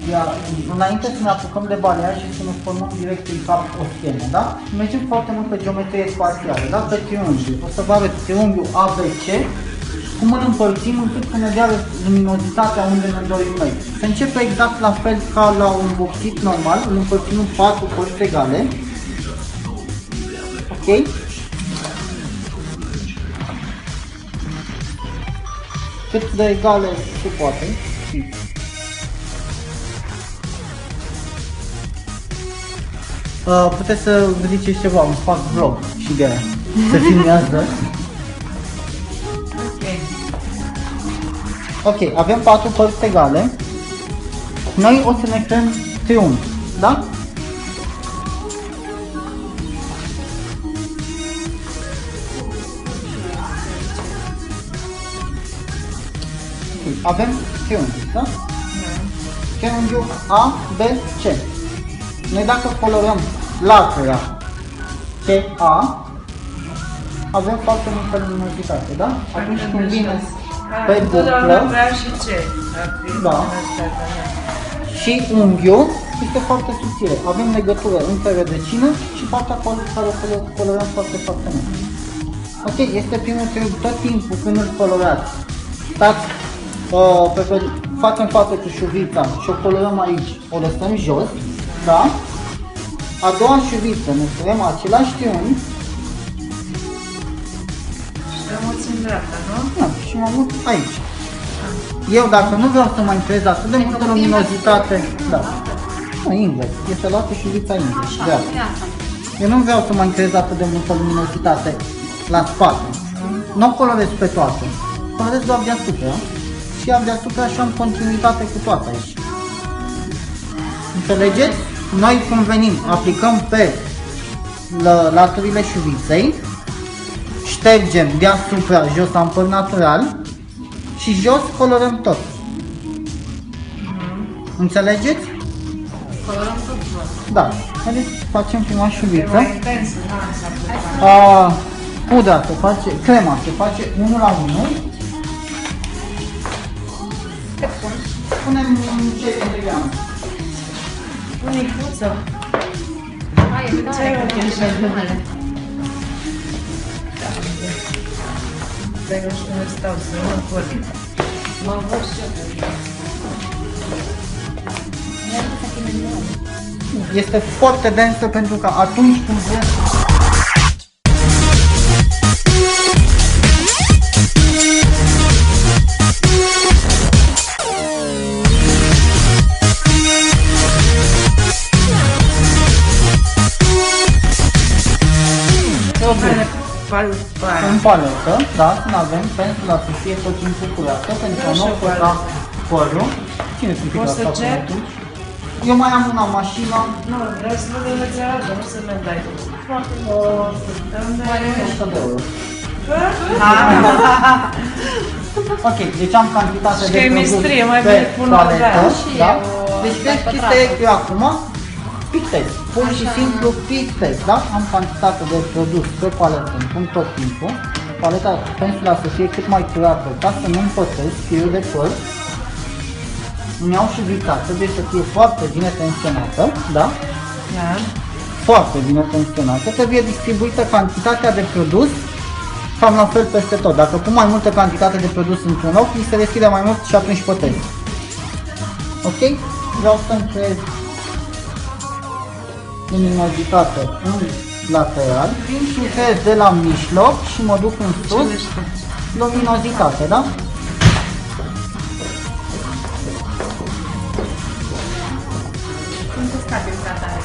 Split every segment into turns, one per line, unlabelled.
Iar înainte să ne apucăm de baleaj și să ne formăm direct în cap o schemă, da? Mergem foarte mult pe geometrie spațială, da? Pe triunghi. O să vă arăt triunghiul ABC, cum îl împărțim încât să ne dea luminozitatea unde ne dorim noi. Se începe exact la fel ca la un boxit normal, îl împărțim în 4 părți egale. Ok? Cât de egale se poate. Puteți să ziceți ceva, îmi fac vlog și de aia, se filmează. Ok, avem 4 părți egale. Noi o să ne creăm triunghi, da? Avem triunghi, da? Triunghiul A, B, C. Noi dacă colorăm latura CA, avem foarte multă luminozitate, da? Atunci când vine pe buclă, da, și unghiul este foarte subțire. Avem legătură între rădăcină și partea care colorăm foarte mult. Ok, este primul triunghi. Tot timpul când îl colorați, stați față în față cu șuvița și o colorăm aici, o lăsăm jos, da? A doua șuviță, ne creăm același triunghi.
Și mă mut în dreapta, nu?
Da, și mă mut aici. Eu dacă nu vreau să mai creez atât de multă luminozitate, da, nu, invers, este luată șuvița invers, dreapta. Eu nu vreau să mai creez atât de multă luminozitate la spate. Nu o colorez pe toate, colorez doar deasupra și iar deasupra și am continuitate cu toate aici. Înțelegeți? Noi când venim, aplicăm pe laturile șuviței, ștergem deasupra jos ampăr natural și jos colorăm tot. Înțelegeți?
Colorăm tot jos.
Da. Haideți să facem prima șuviță.
Mai
Pudra se face, crema se face 1 la 1. Punem un cei de grame.
Unicuță. Ce ai ochii numele? Stai că nu știu unde stau, să nu mă văd. Mă văd și eu.
Este foarte densă pentru că atunci când vrem în paletă, da, când avem pensula să fie tot timpul curată, pentru că nu curăța părul. Cine se pică asta până atunci? Eu mai am una mașină.
Nu, vreau să văd de înțeleagă, nu să mi-l dai.
Mai 100 de euro. Ok, deci am cantitate de produs pe paletă, da? Deci chestia e că eu acum pictez, pur și simplu pictez, da? Am cantitate de produs pe paletă, îmi pun tot timpul. Paleta, pensula să fie cât mai curată, ca să nu împătesc firul de păr. Îmi iau șuvița, trebuie să fie foarte bine tensionată, da?
Da.
Foarte bine tensionată, trebuie distribuită cantitatea de produs cam la fel peste tot. Dacă pun mai multă cantitate de produs într-un loc, îi se deschide mai mult și atunci pătesc. Ok? Vreau să-mi creez luminozitate în lateral, vin și creez de la mijloc și mă duc în sus, luminozitate, da?
Cum se scape în tratare?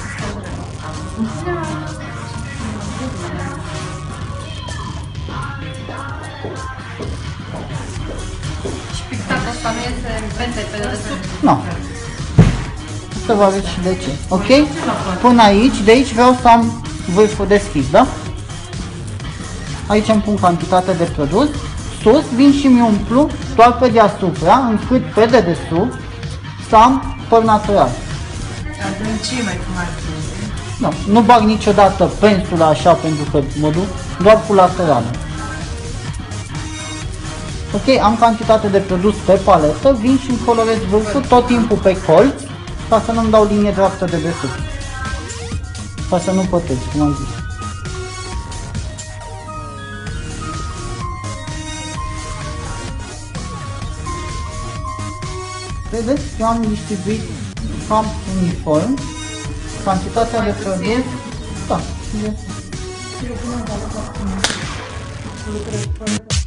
Și pictatul ăsta nu este pente pe dedesubt?
Nu. Să vă arăt și de ce. Ok? Până aici, de aici vreau să am vârful deschis, da? Aici îmi pun cantitatea de produs. Sus vin și mi umplu doar pe deasupra, încât pe dedesubt să am păr natural.
Adâncime cum ar fi.
Nu, nu bag niciodată pensula așa pentru că mă duc doar cu laterală. Ok, am cantitate de produs pe paletă, vin și îmi colorez vârful tot timpul pe colț ca să nu-mi dau linie dreaptă de desubt. Ca să nu pătezi, cum am zis. Vedeți? Eu am distribuit cam uniform cantitatea de produs. Da,
Eu până am dat la lucrez.